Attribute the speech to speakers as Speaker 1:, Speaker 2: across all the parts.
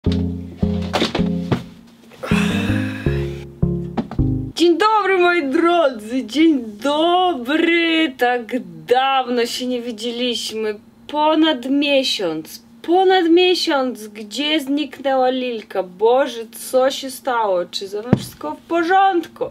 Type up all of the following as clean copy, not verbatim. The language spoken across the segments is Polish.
Speaker 1: Dzień dobry, moi drodzy, dzień dobry. Tak dawno się nie widzieliśmy. Ponad miesiąc. Gdzie zniknęła Lilka? Boże, co się stało? Czy ze mną wszystko w porządku?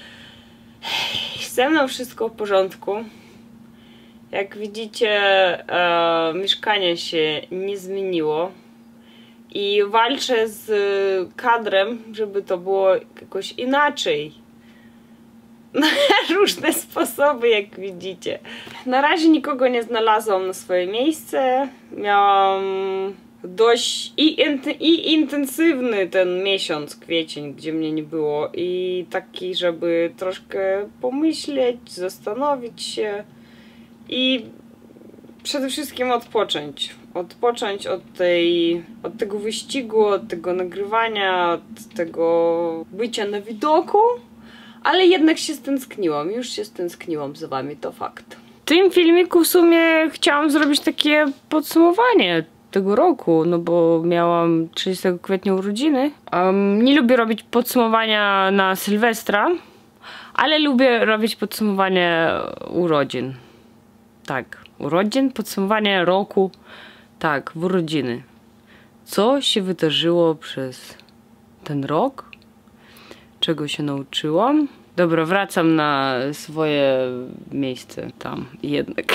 Speaker 1: Ze mną wszystko w porządku. Jak widzicie, mieszkanie się nie zmieniło. I walczę z kadrem, żeby to było jakoś inaczej. Na różne sposoby, jak widzicie. Na razie nikogo nie znalazłam na swoje miejsce. Miałam dość intensywny ten miesiąc, kwiecień, gdzie mnie nie było. I taki, żeby troszkę pomyśleć, zastanowić się i przede wszystkim odpocząć. Odpocząć od tego wyścigu, od tego nagrywania, od tego bycia na widoku. Ale jednak się stęskniłam, już się stęskniłam za wami, to fakt. W tym filmiku w sumie chciałam zrobić takie podsumowanie tego roku, no bo miałam 30 kwietnia urodziny. Nie lubię robić podsumowania na Sylwestra, ale lubię robić podsumowanie urodzin. Tak, urodzin, podsumowanie roku, tak, w urodziny. Co się wydarzyło przez ten rok? Czego się nauczyłam? Dobra, wracam na swoje miejsce tam jednak.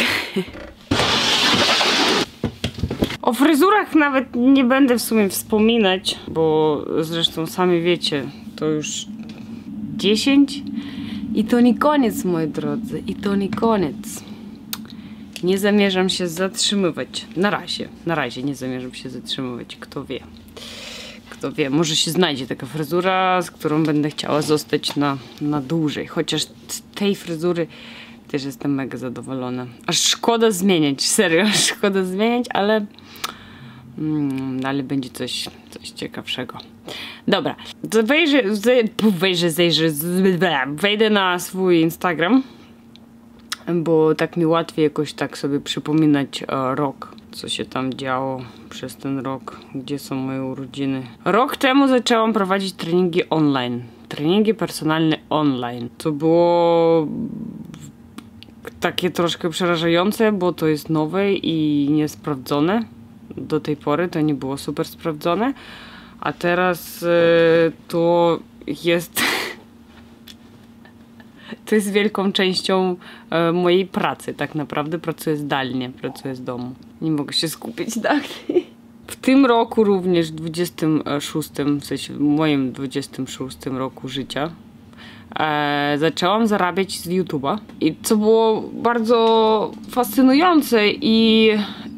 Speaker 1: O fryzurach nawet nie będę w sumie wspominać, bo zresztą sami wiecie, to już 10 i to nie koniec, moi drodzy, i to nie koniec. Nie zamierzam się zatrzymywać. Na razie nie zamierzam się zatrzymywać, kto wie. Kto wie, może się znajdzie taka fryzura, z którą będę chciała zostać na dłużej. Chociaż z tej fryzury też jestem mega zadowolona. Aż szkoda zmieniać, serio, aż szkoda zmieniać, ale będzie coś ciekawszego. Dobra, wejdę na swój Instagram, bo tak mi łatwiej jakoś tak sobie przypominać rok, co się tam działo przez ten rok, gdzie są moje urodziny. Rok temu zaczęłam prowadzić treningi online, treningi personalne online. To było takie troszkę przerażające, bo to jest nowe i niesprawdzone. Do tej pory to nie było super sprawdzone, a teraz to jest... To jest wielką częścią mojej pracy, tak naprawdę pracuję zdalnie, pracuję z domu. Nie mogę się skupić dalej. W tym roku również, 26, w sensie w moim 26 roku życia, zaczęłam zarabiać z YouTube'a. I co było bardzo fascynujące i...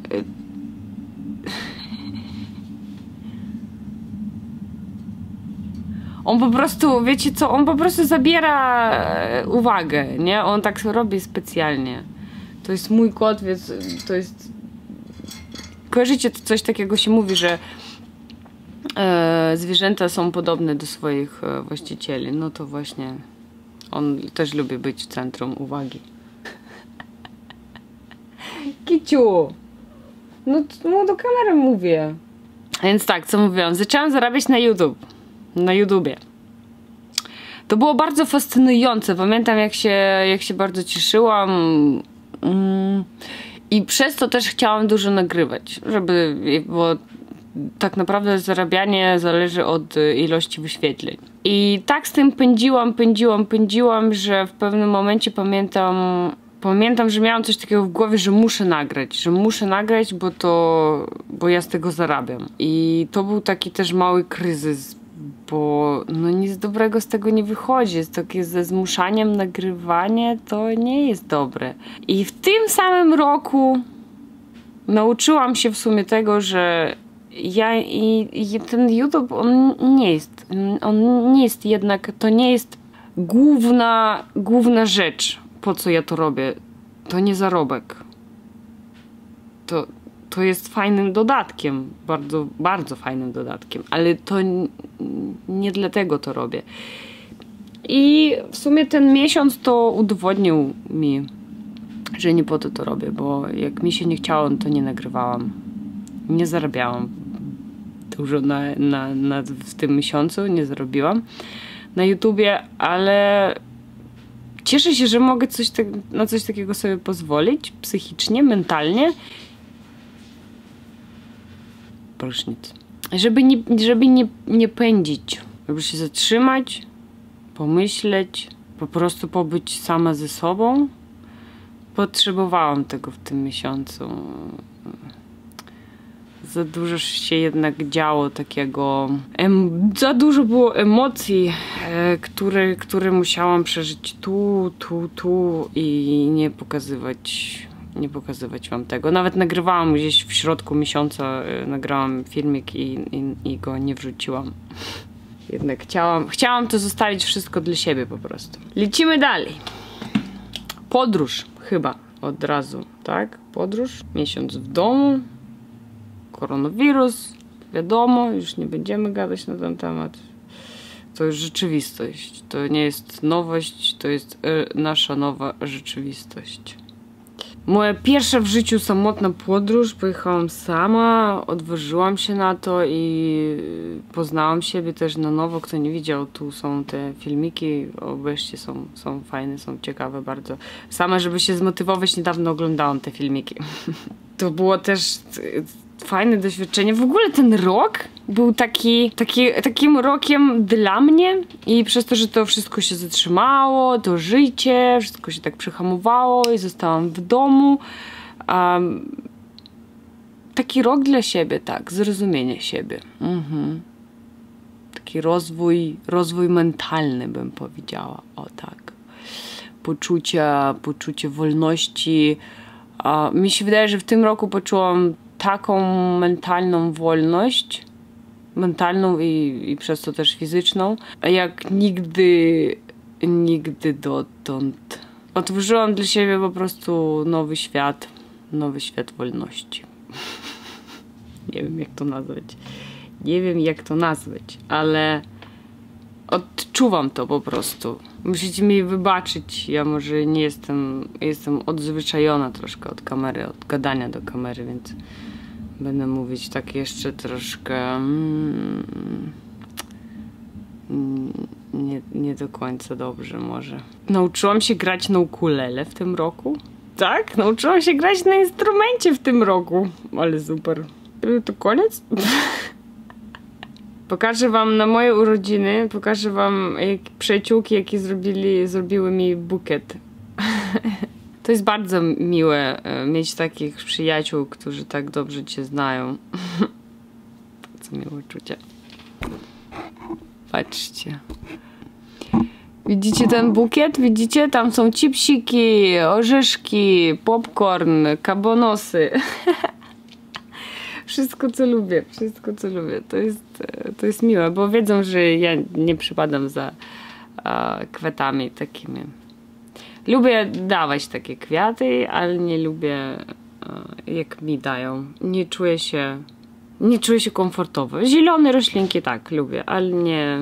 Speaker 1: On po prostu, wiecie co, on po prostu zabiera uwagę, nie? On tak robi specjalnie. To jest mój kot, więc to jest... Kojarzycie, coś takiego się mówi, że zwierzęta są podobne do swoich właścicieli. No to właśnie on też lubi być w centrum uwagi. Kiciu! No do kamery mówię. Więc tak, co mówiłam, zaczęłam zarabiać na YouTube. Na YouTubie. To było bardzo fascynujące. Pamiętam jak się bardzo cieszyłam i przez to też chciałam dużo nagrywać, bo tak naprawdę zarabianie zależy od ilości wyświetleń. I tak z tym pędziłam, że w pewnym momencie pamiętam, że miałam coś takiego w głowie, że muszę nagrać, bo ja z tego zarabiam. I to był taki też mały kryzys, bo no nic dobrego z tego nie wychodzi. Jest takie ze zmuszaniem nagrywanie, to nie jest dobre. I w tym samym roku nauczyłam się w sumie tego, że ten YouTube, on nie jest jednak, to nie jest główna rzecz, po co ja to robię. To nie zarobek. To jest fajnym dodatkiem, bardzo, bardzo fajnym dodatkiem, ale to nie dlatego to robię. I w sumie ten miesiąc to udowodnił mi, że nie po to robię, bo jak mi się nie chciało, to nie nagrywałam. Nie zarabiałam. dużo w tym miesiącu, nie zrobiłam na YouTubie, ale cieszę się, że mogę na coś takiego sobie pozwolić psychicznie, mentalnie. Prysznic. Żeby nie pędzić, żeby się zatrzymać, pomyśleć, po prostu pobyć sama ze sobą. Potrzebowałam tego w tym miesiącu. Za dużo się jednak działo takiego. Za dużo było emocji, które musiałam przeżyć tu i nie pokazywać wam tego. Nawet nagrywałam gdzieś w środku miesiąca, nagrałam filmik i go nie wrzuciłam. Jednak chciałam to zostawić wszystko dla siebie po prostu. Lecimy dalej. Podróż chyba od razu, tak? Podróż. Miesiąc w domu. Koronawirus. Wiadomo, już nie będziemy gadać na ten temat. To już rzeczywistość. To nie jest nowość, to jest nasza nowa rzeczywistość. Moja pierwsza w życiu samotna podróż. Pojechałam sama, odważyłam się na to i poznałam siebie też na nowo. Kto nie widział, tu są te filmiki. Obejrzcie, są fajne, są ciekawe bardzo. Sama, żeby się zmotywować, niedawno oglądałam te filmiki. To było też fajne doświadczenie. W ogóle ten rok był takim rokiem dla mnie i przez to, że to wszystko się zatrzymało, to życie, wszystko się tak przyhamowało i zostałam w domu. Taki rok dla siebie, tak, zrozumienie siebie. Taki rozwój mentalny, bym powiedziała, o tak. Poczucie wolności. Mi się wydaje, że w tym roku poczułam taką mentalną wolność, mentalną i przez to też fizyczną, jak nigdy dotąd. Otworzyłam dla siebie po prostu nowy świat wolności. Nie wiem jak to nazwać, ale odczuwam to po prostu. Musicie mi wybaczyć, ja może nie jestem odzwyczajona troszkę od kamery, od gadania do kamery, więc będę mówić tak jeszcze troszkę nie do końca dobrze może. Nauczyłam się grać na ukulele w tym roku. Tak, nauczyłam się grać na instrumencie w tym roku. Ale super. To koniec? Pokażę wam na moje urodziny, pokażę wam przyjaciółki, jakie zrobiły mi bukiet. To jest bardzo miłe mieć takich przyjaciół, którzy tak dobrze cię znają. Co miłe uczucie. Patrzcie. Widzicie ten bukiet? Widzicie? Tam są chipsiki, orzeszki, popcorn, kabonosy. Wszystko co lubię. To jest miłe, bo wiedzą, że ja nie przypadam za kwiatami takimi. Lubię dawać takie kwiaty, ale nie lubię jak mi dają. Nie czuję się komfortowo. Zielone roślinki tak lubię, ale nie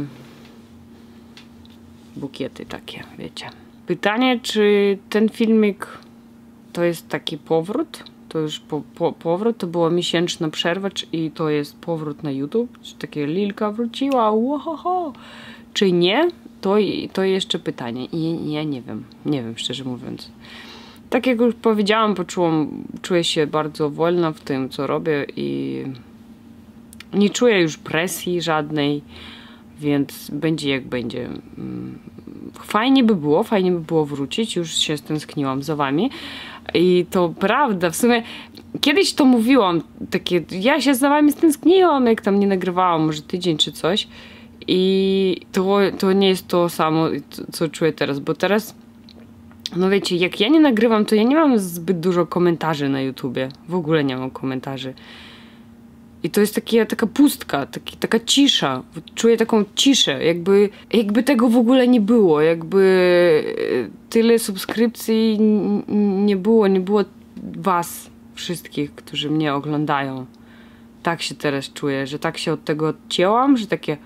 Speaker 1: bukiety takie, wiecie. Pytanie, czy ten filmik to jest taki powrót? To już powrót, to była miesięczna przerwa i to jest powrót na YouTube? Czy takie Lilka wróciła? Łohoho! Czy nie? To jeszcze pytanie. I ja nie wiem, szczerze mówiąc. Tak jak już powiedziałam, czuję się bardzo wolna w tym, co robię i nie czuję już presji żadnej, więc będzie jak będzie. Fajnie by było wrócić, już się stęskniłam za wami. I to prawda, w sumie kiedyś to mówiłam, ja się za wami stęskniłam, jak tam nie nagrywałam, może tydzień czy coś. I to nie jest to samo, co czuję teraz, bo teraz, no wiecie, jak ja nie nagrywam, to ja nie mam zbyt dużo komentarzy na YouTubie. W ogóle nie mam komentarzy. I to jest taka pustka, taka cisza. Czuję taką ciszę, jakby tego w ogóle nie było, jakby tyle subskrypcji nie było was wszystkich, którzy mnie oglądają. Tak się teraz czuję, że tak się od tego odcięłam, że takie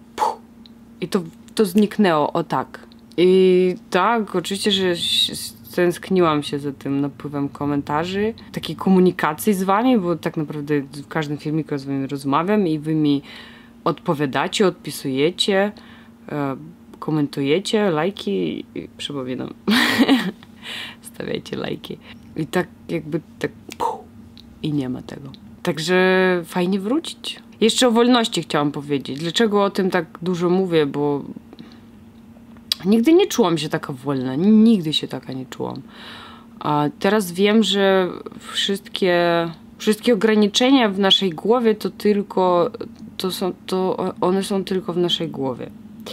Speaker 1: i to zniknęło, o tak. I tak, oczywiście, że stęskniłam się za tym napływem komentarzy, takiej komunikacji z wami, bo tak naprawdę w każdym filmiku z wami rozmawiam i wy mi odpowiadacie, odpisujecie, komentujecie, lajki, przypominam. Stawiajcie lajki. I tak jakby tak i nie ma tego. Także fajnie wrócić. Jeszcze o wolności chciałam powiedzieć. Dlaczego o tym tak dużo mówię, bo nigdy nie czułam się taka wolna. Nigdy się taka nie czułam. A teraz wiem, że wszystkie ograniczenia w naszej głowie to tylko one są tylko w naszej głowie.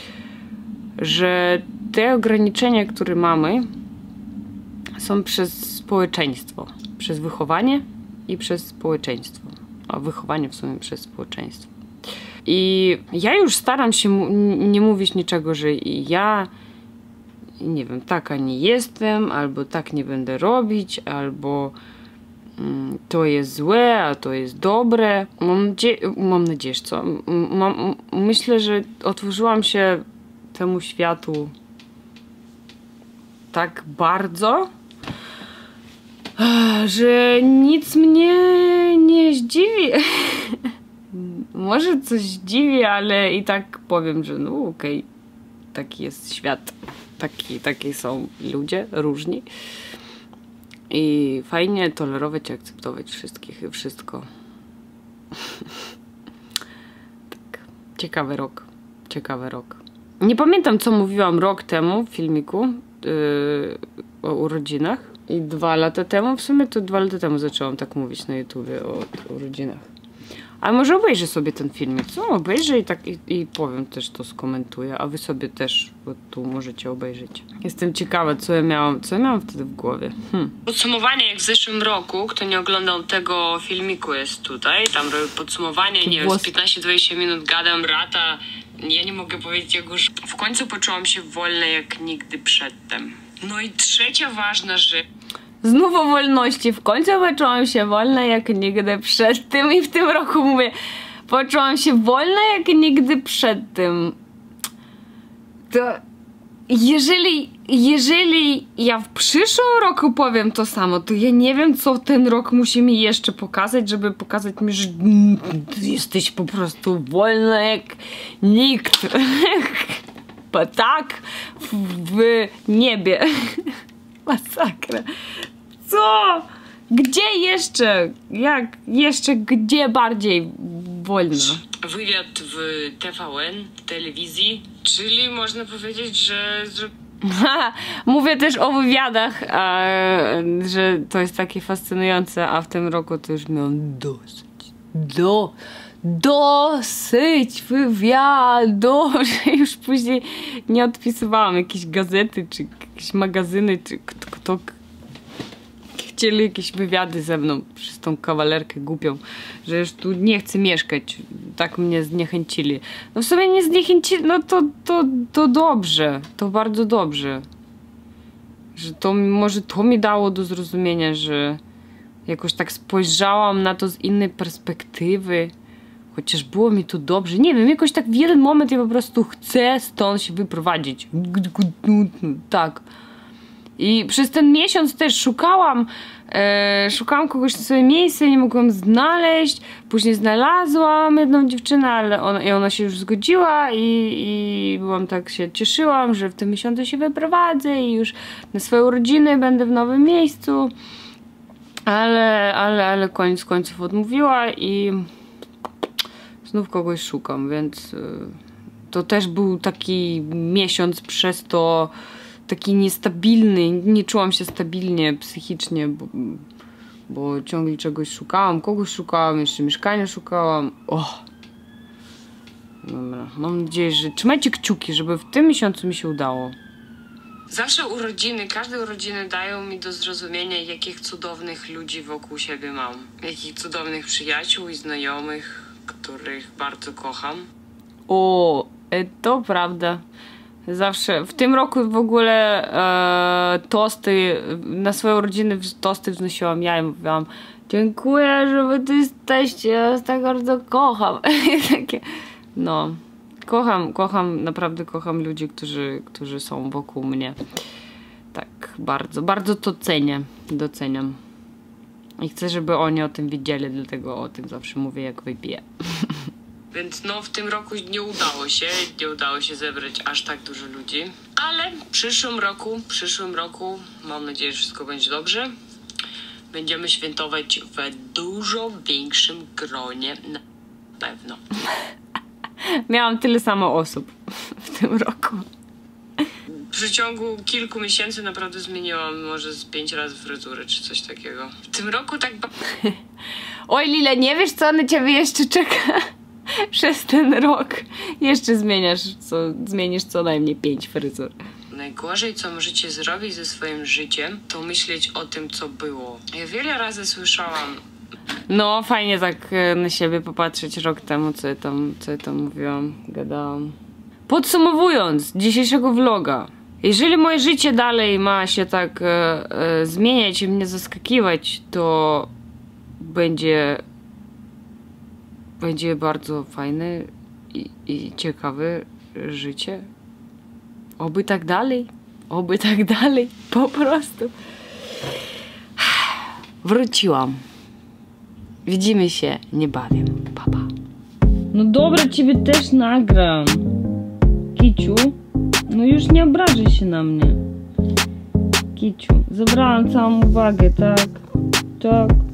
Speaker 1: Że te ograniczenia, które mamy, są przez społeczeństwo. Przez wychowanie i przez społeczeństwo. A wychowanie w sumie przez społeczeństwo. I ja już staram się nie mówić niczego, że ja nie wiem, taka nie jestem, albo tak nie będę robić, albo to jest złe, a to jest dobre. Mam nadzieję, że co? Myślę, że otworzyłam się temu światu tak bardzo, że nic mnie nie zdziwi. Może coś zdziwi, ale i tak powiem, że no okej, taki jest świat. Taki są ludzie, różni. I fajnie tolerować i akceptować wszystkich i wszystko. Tak. Ciekawy rok. Ciekawy rok. Nie pamiętam, co mówiłam rok temu w filmiku o urodzinach. I 2 lata temu, w sumie to 2 lata temu zaczęłam tak mówić na YouTubie o urodzinach. Ale może obejrzę sobie ten filmik, co? Obejrzę i powiem też, to skomentuję, a wy sobie też, bo tu możecie obejrzeć. Jestem ciekawa, co ja miałam wtedy w głowie. Podsumowanie jak w zeszłym roku, kto nie oglądał tego filmiku, jest tutaj. Tam robię podsumowanie, nie wiem, z 15-20 minut gadam, rata. Ja nie mogę powiedzieć, jak już w końcu poczułam się wolna jak nigdy przedtem. No i trzecia ważna rzecz. Znów o wolności. W końcu poczułam się wolna jak nigdy przed tym i w tym roku mówię, poczułam się wolna jak nigdy przed tym. To jeżeli ja w przyszłym roku powiem to samo, to ja nie wiem, co ten rok musi mi jeszcze pokazać, żeby pokazać mi, że jesteś po prostu wolna jak nikt. Bo tak w niebie. Masakra. Co? Gdzie jeszcze? Jak jeszcze? Gdzie bardziej wolno? Wywiad w TVN, w telewizji, czyli można powiedzieć, że mówię też o wywiadach, że to jest takie fascynujące, a w tym roku to już miałam dosyć wywiadu, że już później nie odpisywałam. Jakieś gazety, czy jakieś magazyny, czy kto chcieli jakieś wywiady ze mną przez tą kawalerkę głupią, że już tu nie chcę mieszkać. Tak mnie zniechęcili. No w sumie nie zniechęcili, no to dobrze. To bardzo dobrze. Że to może to mi dało do zrozumienia, że jakoś tak spojrzałam na to z innej perspektywy. Chociaż było mi tu dobrze. Nie wiem, jakoś tak w jeden moment ja po prostu chcę stąd się wyprowadzić. Tak. I przez ten miesiąc też szukałam kogoś na swoje miejsce, nie mogłam znaleźć. Później znalazłam jedną dziewczynę, ale ona się już zgodziła i byłam tak, się cieszyłam, że w tym miesiącu się wyprowadzę i już na swoje urodziny będę w nowym miejscu. Ale koniec końców odmówiła i znów kogoś szukam, więc to też był taki miesiąc przez to taki niestabilny, nie czułam się stabilnie psychicznie, bo ciągle czegoś szukałam, kogoś szukałam, jeszcze mieszkania szukałam. Dobra, mam nadzieję, że trzymajcie kciuki, żeby w tym miesiącu mi się udało. Zawsze urodziny, każde urodziny dają mi do zrozumienia, jakich cudownych ludzi wokół siebie mam. Jakich cudownych przyjaciół i znajomych, których bardzo kocham. To prawda. Zawsze. W tym roku w ogóle tosty, na swoje urodziny tosty wznosiłam ja i mówiłam: dziękuję, że wy tu jesteście, ja was tak bardzo kocham. Takie, no, kocham, naprawdę kocham ludzi, którzy są wokół mnie. Tak. bardzo to cenię, doceniam. I chcę, żeby oni o tym wiedzieli, dlatego o tym zawsze mówię, jak wypiję. Więc no, w tym roku nie udało się zebrać aż tak dużo ludzi. Ale w przyszłym roku, mam nadzieję, że wszystko będzie dobrze. Będziemy świętować w dużo większym gronie, na pewno. Miałam tyle samo osób w tym roku. W przeciągu kilku miesięcy naprawdę zmieniłam może z 5 razy fryzurę, czy coś takiego. W tym roku tak... Oj, Lila, nie wiesz, co na ciebie jeszcze czeka? Przez ten rok jeszcze zmienisz co najmniej 5 fryzur. Najgorzej, co możecie zrobić ze swoim życiem, to myśleć o tym, co było. Ja wiele razy słyszałam... No, fajnie tak na siebie popatrzeć rok temu, co ja tam mówiłam, gadałam. Podsumowując dzisiejszego vloga. Jeżeli moje życie dalej ma się tak zmieniać i mnie zaskakiwać, to będzie bardzo fajne i ciekawe życie. Oby tak dalej, po prostu. Wróciłam. Widzimy się niebawem. Pa, pa. No dobra, ciebie też nagram. Kiciu, no już nie obrażaj się na mnie. Kiciu, zabrałam całą uwagę, tak? Tak.